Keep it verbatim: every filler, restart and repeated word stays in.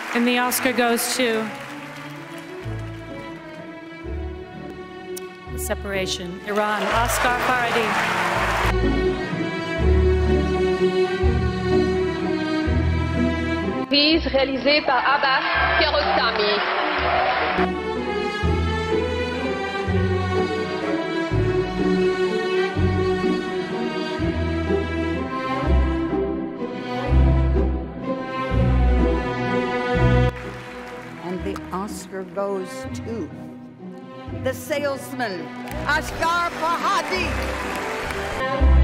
And the Oscar goes to The Separation, Iran, Asghar Farhadi. Prise réalisée par Abbas Kiarostami. And the Oscar goes to The Salesman, Asghar Farhadi.